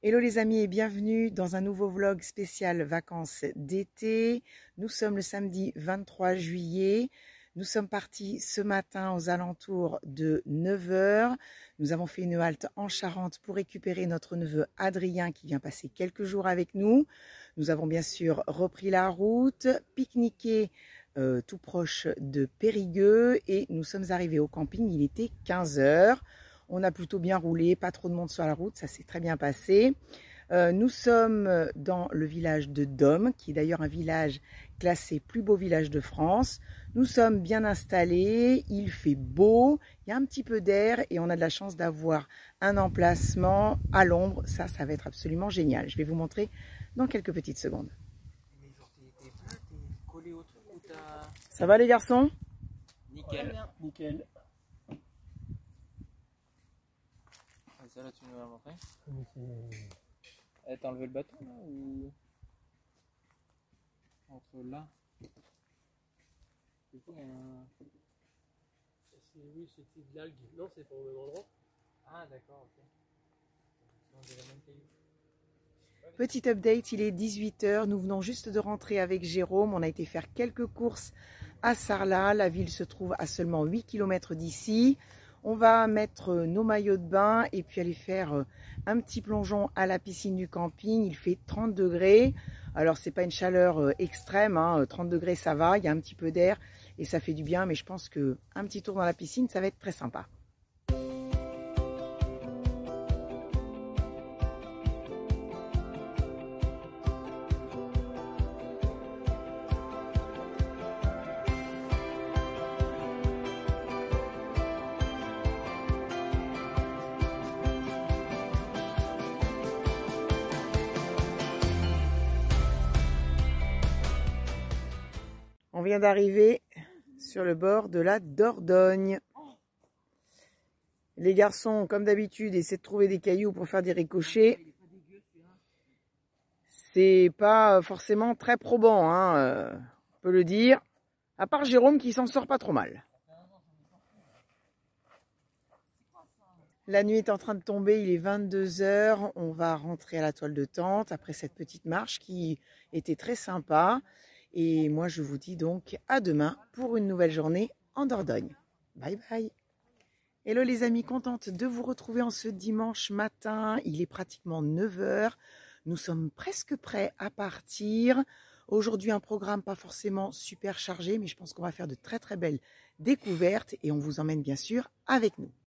Hello les amis et bienvenue dans un nouveau vlog spécial vacances d'été. Nous sommes le samedi 23 juillet. Nous sommes partis ce matin aux alentours de 9 h. Nous avons fait une halte en Charente pour récupérer notre neveu Adrien qui vient passer quelques jours avec nous. Nous avons bien sûr repris la route, pique-niqué tout proche de Périgueux et nous sommes arrivés au camping, il était 15 h. On a plutôt bien roulé, pas trop de monde sur la route, ça s'est très bien passé. Nous sommes dans le village de Dôme, qui est d'ailleurs un village classé plus beau village de France. Nous sommes bien installés, il fait beau, il y a un petit peu d'air et on a de la chance d'avoir un emplacement à l'ombre. Ça va être absolument génial. Je vais vous montrer dans quelques petites secondes. Ça va les garçons? Nickel. Nickel. Ça là tu nous l'as montré. T'as enlevé le bâton là ou entre là? C'est quoi Oui, c'était de l'algue. Non, c'est pas au même endroit. Ah d'accord, ok. On dirait même caillou. Petit update, il est 18 h. Nous venons juste de rentrer avec Jérôme. On a été faire quelques courses à Sarlat. La ville se trouve à seulement 8 km d'ici. On va mettre nos maillots de bain et puis aller faire un petit plongeon à la piscine du camping. Il fait 30 degrés. Alors, c'est pas une chaleur extrême, hein. 30 degrés, ça va. Il y a un petit peu d'air et ça fait du bien. Mais je pense qu'un petit tour dans la piscine, ça va être très sympa. On vient d'arriver sur le bord de la Dordogne. Les garçons, comme d'habitude, essaient de trouver des cailloux pour faire des ricochets. C'est pas forcément très probant, hein, on peut le dire. À part Jérôme qui s'en sort pas trop mal. La nuit est en train de tomber, il est 22 h. On va rentrer à la toile de tente après cette petite marche qui était très sympa. Et moi, je vous dis donc à demain pour une nouvelle journée en Dordogne. Bye bye. Hello les amis, contente de vous retrouver en ce dimanche matin. Il est pratiquement 9 h. Nous sommes presque prêts à partir. Aujourd'hui, un programme pas forcément super chargé, mais je pense qu'on va faire de très très belles découvertes et on vous emmène bien sûr avec nous.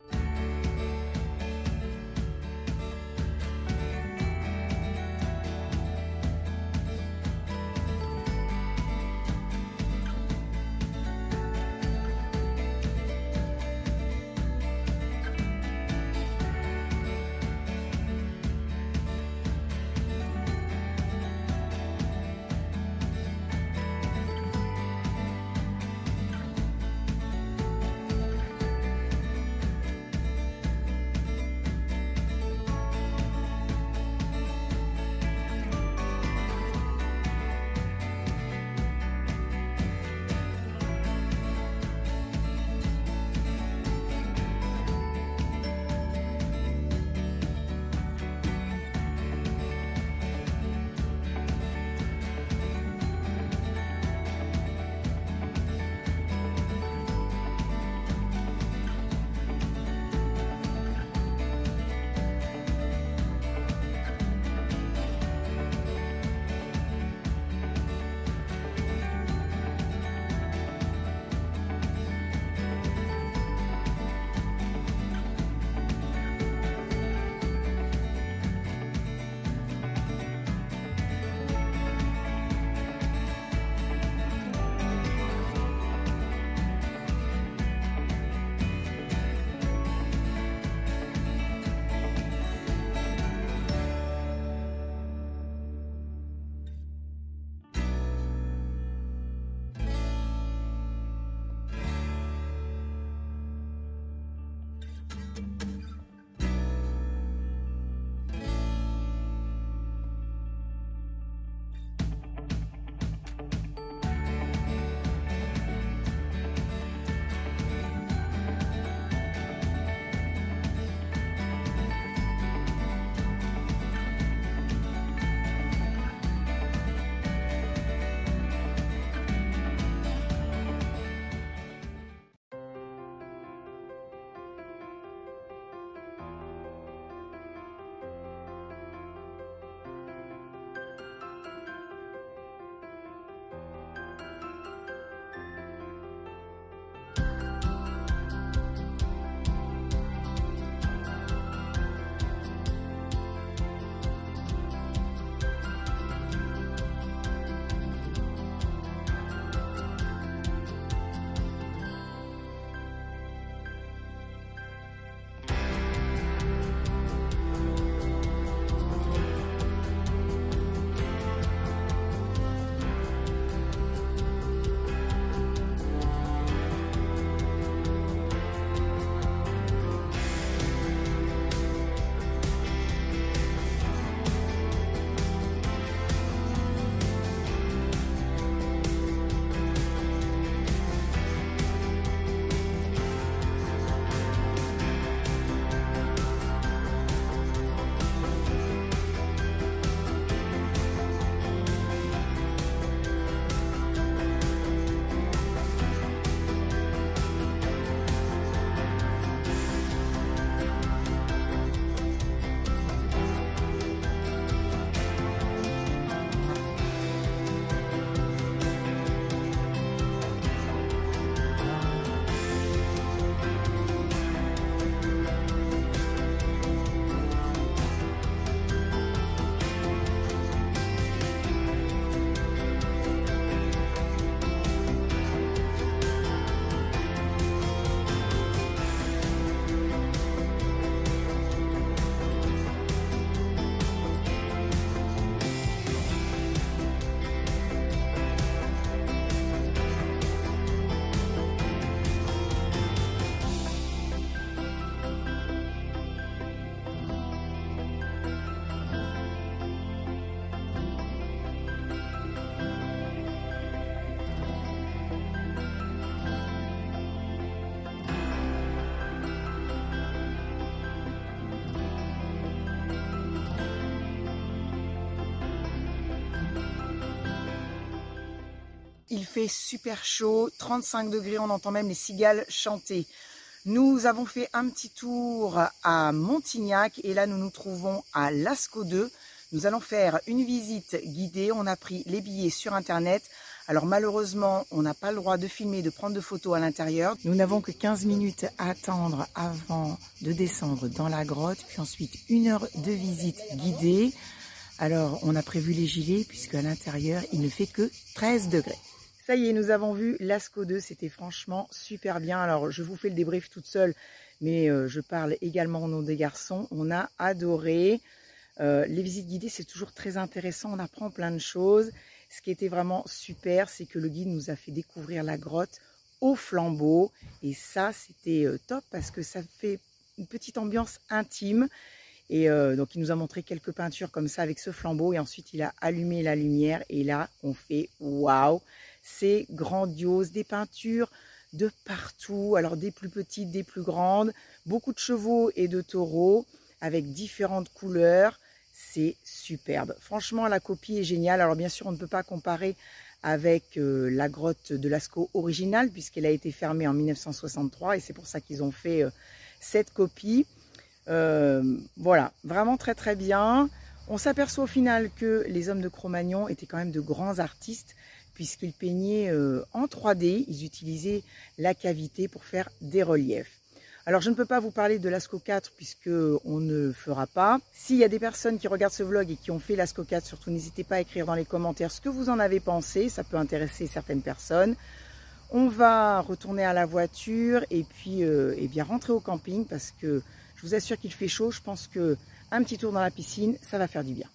Il fait super chaud, 35 degrés, on entend même les cigales chanter. Nous avons fait un petit tour à Montignac et là nous nous trouvons à Lascaux 2. Nous allons faire une visite guidée, on a pris les billets sur internet. Alors malheureusement, on n'a pas le droit de filmer, de prendre de photos à l'intérieur. Nous n'avons que 15 minutes à attendre avant de descendre dans la grotte, puis ensuite 1 heure de visite guidée. Alors on a prévu les gilets puisque à l'intérieur, il ne fait que 13 degrés. Ça y est, nous avons vu Lascaux 2, c'était franchement super bien. Alors, je vous fais le débrief toute seule, mais je parle également au nom des garçons. On a adoré. Les visites guidées, c'est toujours très intéressant, on apprend plein de choses. Ce qui était vraiment super, c'est que le guide nous a fait découvrir la grotte au flambeau. Et ça, c'était top parce que ça fait une petite ambiance intime. Et donc, il nous a montré quelques peintures comme ça avec ce flambeau. Et ensuite, il a allumé la lumière. Et là, on fait waouh! C'est grandiose, des peintures de partout, alors des plus petites, des plus grandes, beaucoup de chevaux et de taureaux avec différentes couleurs, c'est superbe. Franchement, la copie est géniale. Alors bien sûr, on ne peut pas comparer avec la grotte de Lascaux originale puisqu'elle a été fermée en 1963 et c'est pour ça qu'ils ont fait cette copie. Voilà, vraiment très très bien. On s'aperçoit au final que les hommes de Cro-Magnon étaient quand même de grands artistes puisqu'ils peignaient en 3D, ils utilisaient la cavité pour faire des reliefs. Alors je ne peux pas vous parler de Lascaux 4 puisque on ne fera pas. S'il y a des personnes qui regardent ce vlog et qui ont fait Lascaux 4, surtout n'hésitez pas à écrire dans les commentaires ce que vous en avez pensé, ça peut intéresser certaines personnes. On va retourner à la voiture et puis eh bien rentrer au camping parce que je vous assure qu'il fait chaud. Je pense qu'un petit tour dans la piscine, ça va faire du bien.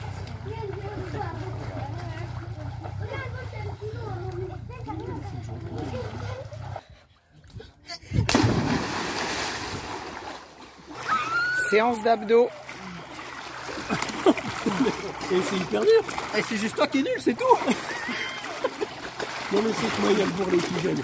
Séance d'abdos. Et c'est hyper dur. Et c'est juste toi qui es nul, c'est tout. Non mais c'est que moi il y a le bourrelet qui gêne.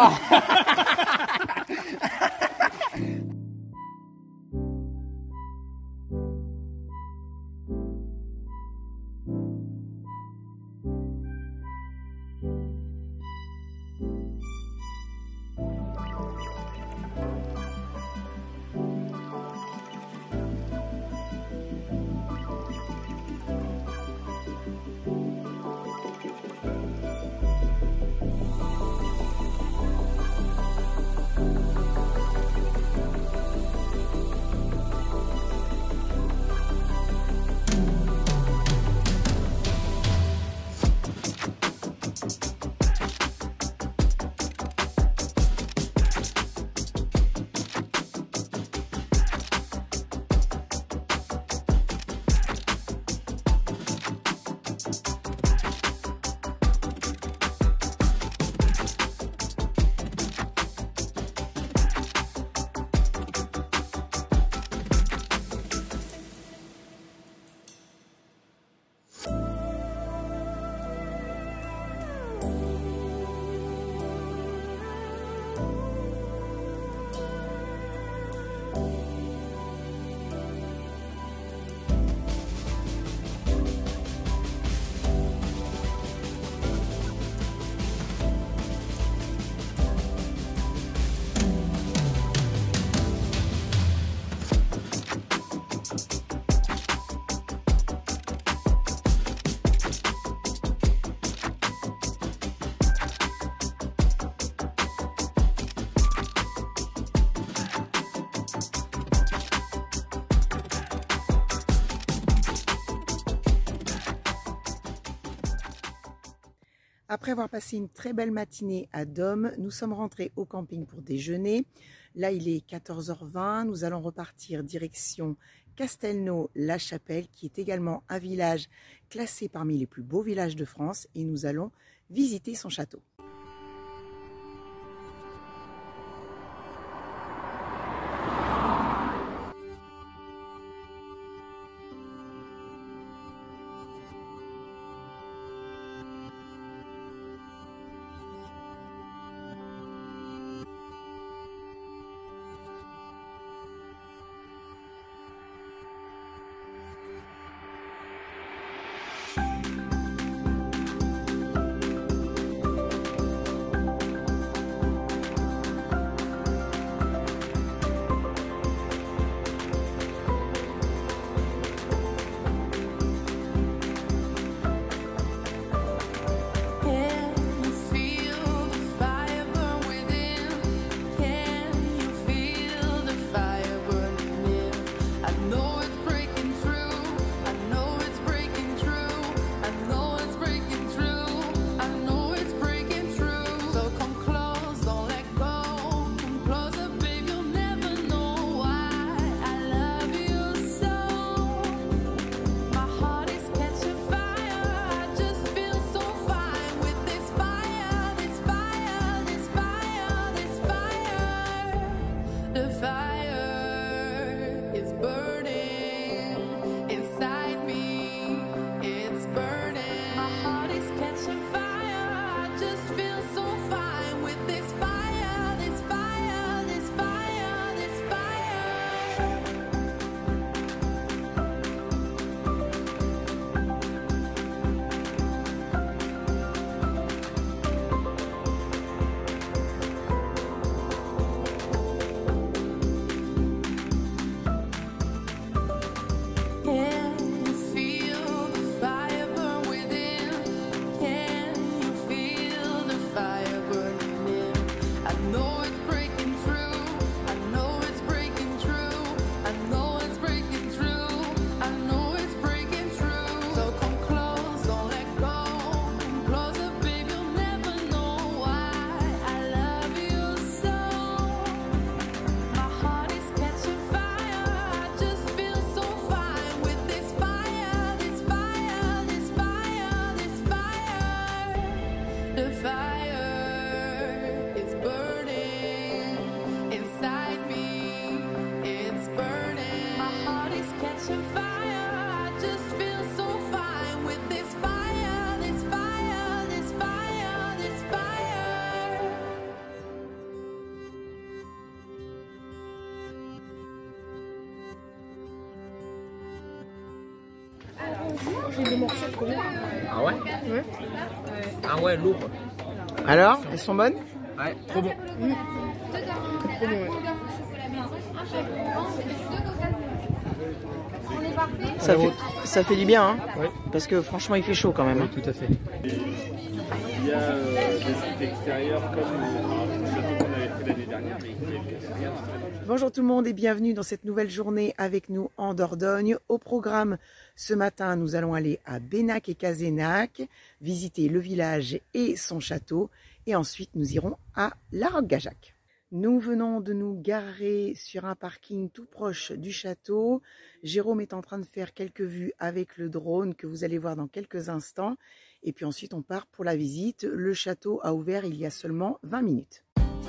Après avoir passé une très belle matinée à Dôme, nous sommes rentrés au camping pour déjeuner. Là, il est 14h20. Nous allons repartir direction Castelnau-la-Chapelle, qui est également un village classé parmi les plus beaux villages de France. Et nous allons visiter son château. pris 2 morceaux de premier. Ah ouais? Ouais. Ah ouais, lourd. Alors, elles sont bonnes? Ouais, trop bon. Trop bon, ouais. Ça fait du bien, hein? Ouais. Parce que franchement, il fait chaud quand même. Oui, Hein. tout à fait. Il y a des sites extérieurs comme le château qu'on avait fait l'année dernière, mais qui est rien. Bonjour tout le monde et bienvenue dans cette nouvelle journée avec nous en Dordogne. Au programme, ce matin, nous allons aller à Bénac et Cazenac, visiter le village et son château. Et ensuite, nous irons à La Roque-Gajac. Nous venons de nous garer sur un parking tout proche du château. Jérôme est en train de faire quelques vues avec le drone que vous allez voir dans quelques instants. Et puis ensuite, on part pour la visite. Le château a ouvert il y a seulement 20 minutes.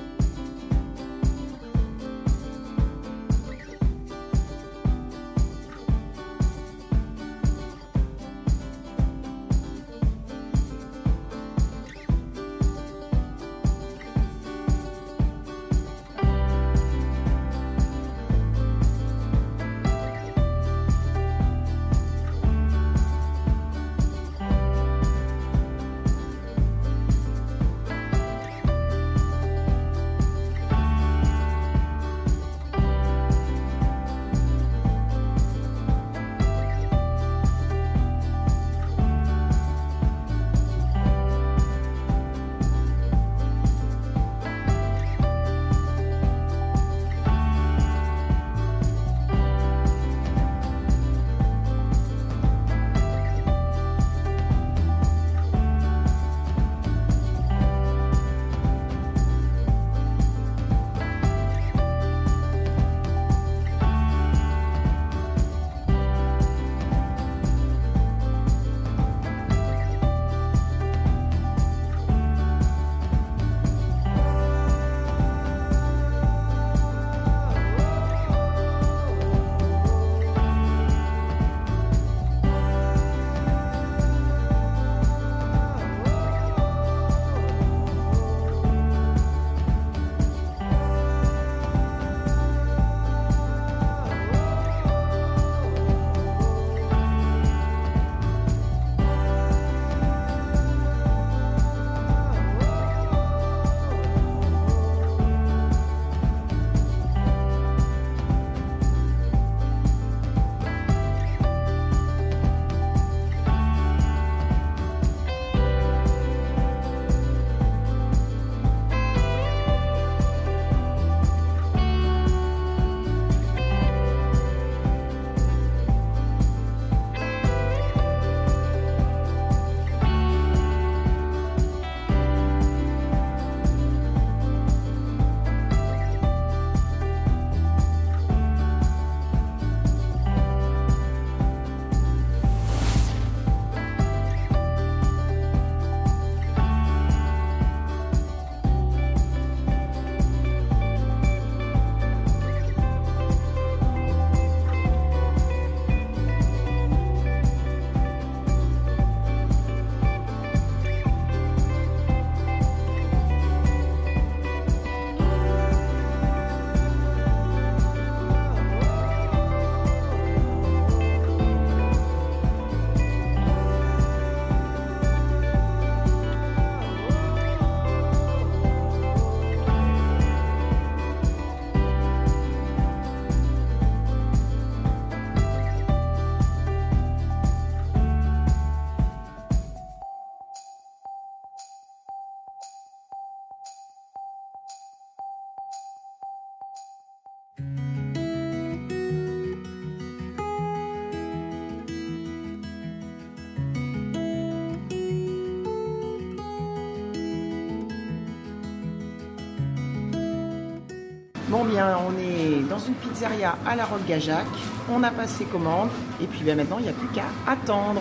Bon bien, on est dans une pizzeria à La Roque-Gajac. On a passé commande et puis ben, maintenant il n'y a plus qu'à attendre.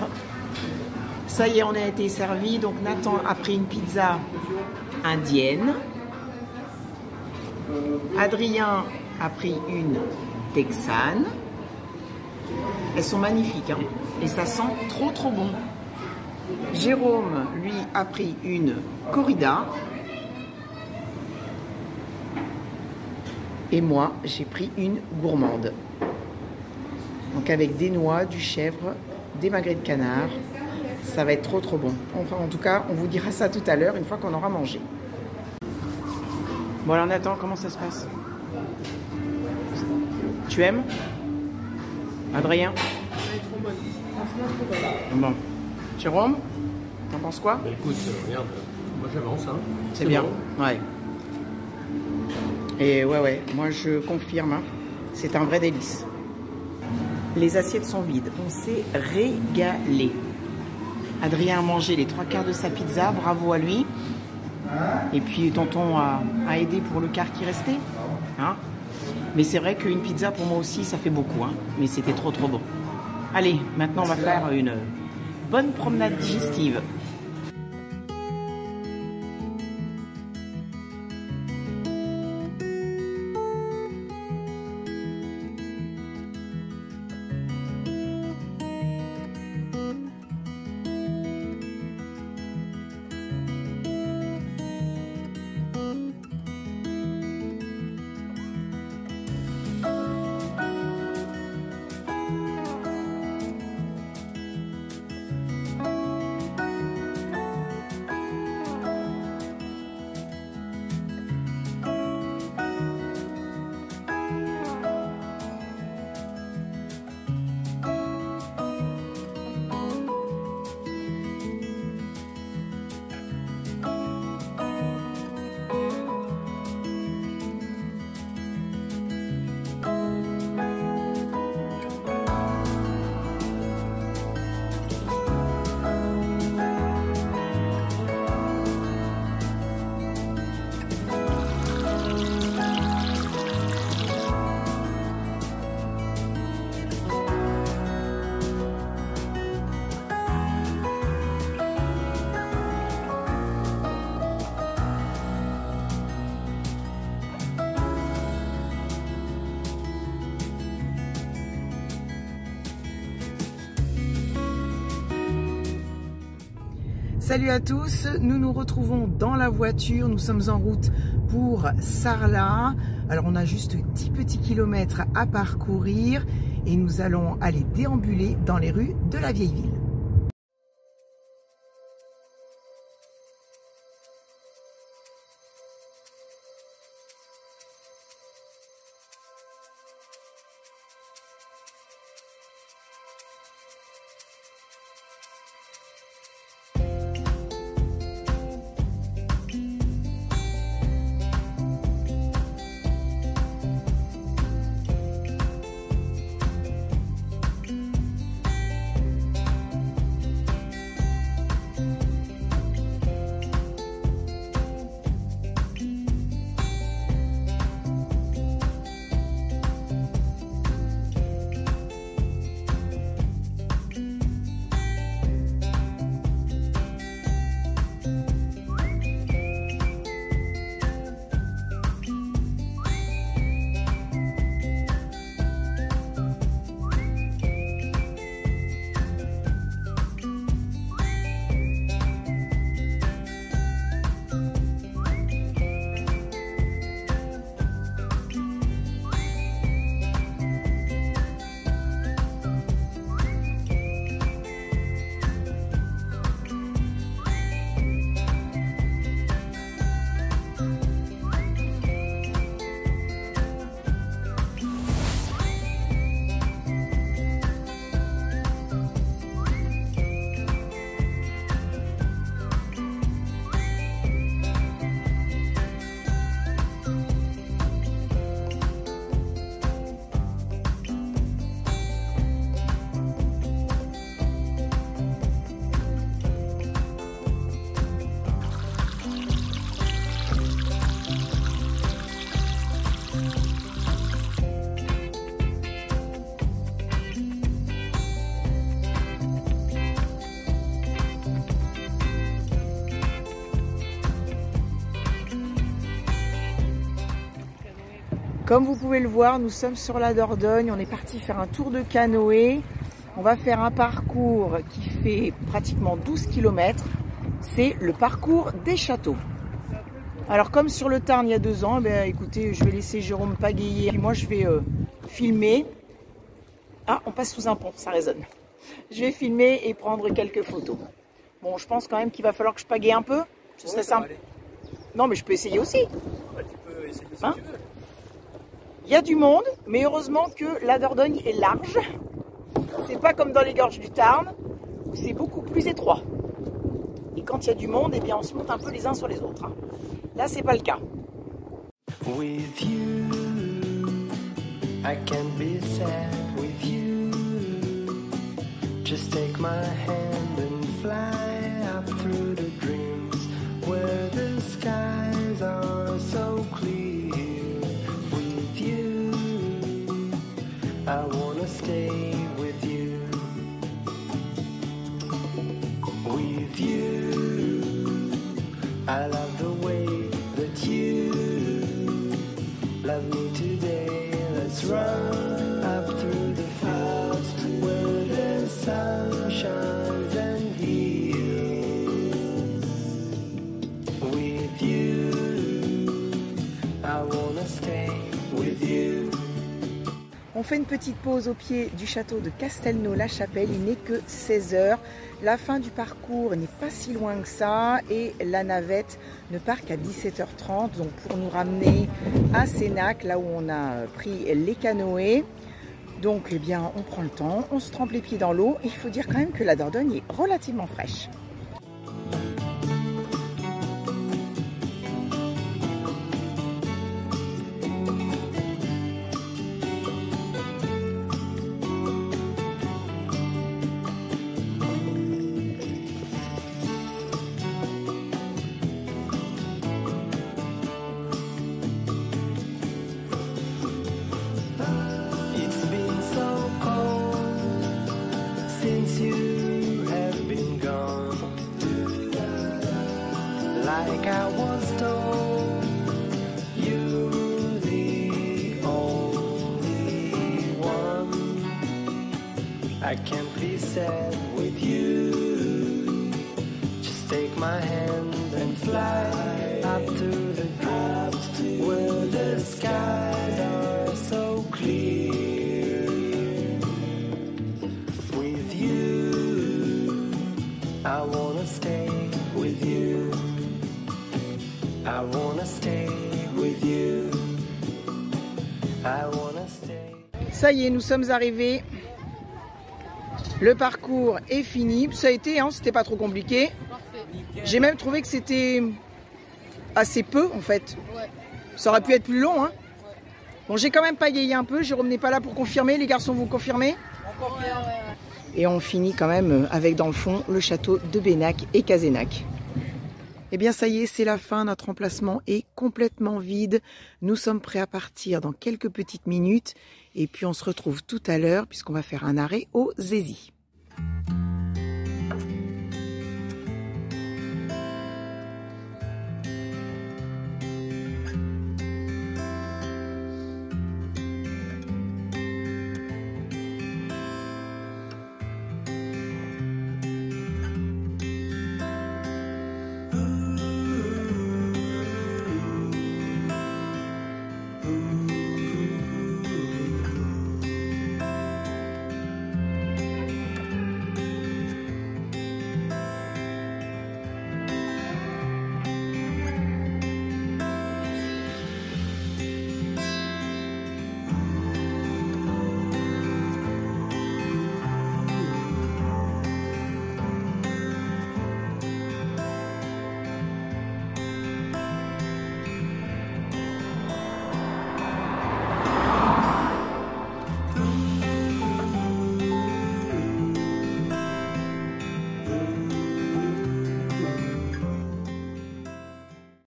Ça y est, on a été servi. Donc Nathan a pris une pizza indienne. Adrien a pris une texane. Elles sont magnifiques hein, et ça sent trop bon. Jérôme, lui, a pris une corrida. Et moi, j'ai pris une gourmande. Donc avec des noix, du chèvre des magrets de canard. Ça va être trop trop bon. Enfin, en tout cas, on vous dira ça tout à l'heure, une fois qu'on aura mangé. Bon, alors Nathan, comment ça se passe? Tu aimes? Adrien? Elle est trop bonne. Franchement, trop bonne. Bon. Jérôme, t'en penses quoi? Bah écoute, regarde, moi j'avance, hein. C'est bien. Bon. Ouais. Et ouais, moi je confirme, hein, c'est un vrai délice. Les assiettes sont vides, on s'est régalé. Adrien a mangé les 3/4 de sa pizza, bravo à lui. Et puis tonton a aidé pour le quart qui restait. Hein, mais c'est vrai qu'une pizza pour moi aussi ça fait beaucoup, hein, mais c'était trop trop bon. Allez, maintenant on va faire une bonne promenade digestive. Salut à tous, nous nous retrouvons dans la voiture, nous sommes en route pour Sarlat. Alors on a juste 10 petits kilomètres à parcourir et nous allons aller déambuler dans les rues de la vieille ville. Comme vous pouvez le voir, nous sommes sur la Dordogne, on est parti faire un tour de canoë. On va faire un parcours qui fait pratiquement 12 km. C'est le parcours des châteaux. Alors comme sur le Tarn il y a 2 ans, écoutez, je vais laisser Jérôme pagayer. Et moi je vais filmer. Ah, on passe sous un pont, ça résonne. Je vais filmer et prendre quelques photos. Bon, je pense quand même qu'il va falloir que je pagaie un peu. Ce serait simple. Non, mais je peux essayer aussi. Ouais, tu peux essayer si Hein? tu veux. Il y a du monde, mais heureusement que la Dordogne est large. C'est pas comme dans les gorges du Tarn, où c'est beaucoup plus étroit. Et quand il y a du monde, eh bien, on se monte un peu les uns sur les autres. Hein. Là, c'est pas le cas. With you, I can be sad with you. Just take my hand and fly up through the dreams where the skies are so clear. With you, I wanna stay with you. With you, I love the way that you love me today. Let's run up through the fields where the sun shines and heals. With you, I wanna stay with you. On fait une petite pause au pied du château de Castelnau-la-Chapelle. Il n'est que 16 h. La fin du parcours n'est pas si loin que ça et la navette ne part qu'à 17 h 30. Donc pour nous ramener à Sénac, là où on a pris les canoës. Donc eh bien on prend le temps, on se trempe les pieds dans l'eau. Il faut dire quand même que la Dordogne est relativement fraîche. It's been so cold since you have been gone. Like I was told, you're the only one. I can't be sad with you. Just take my hand and fly up to the clouds where the skies are so clear. With you, I wanna stay with you. I wanna stay with you. I wanna stay. Ça y est, nous sommes arrivés. Le parcours est fini. Ça a été, hein, c'était pas trop compliqué. J'ai même trouvé que c'était assez peu en fait. Ça aurait pu être plus long. Hein. Bon, j'ai quand même pagayé un peu. Jérôme n'est pas là pour confirmer. Les garçons, vous confirmez? Et on finit quand même avec dans le fond le château de Bénac et Cazenac. Eh bien ça y est, c'est la fin. Notre emplacement est complètement vide. Nous sommes prêts à partir dans quelques petites minutes. Et puis on se retrouve tout à l'heure puisqu'on va faire un arrêt au Zézy.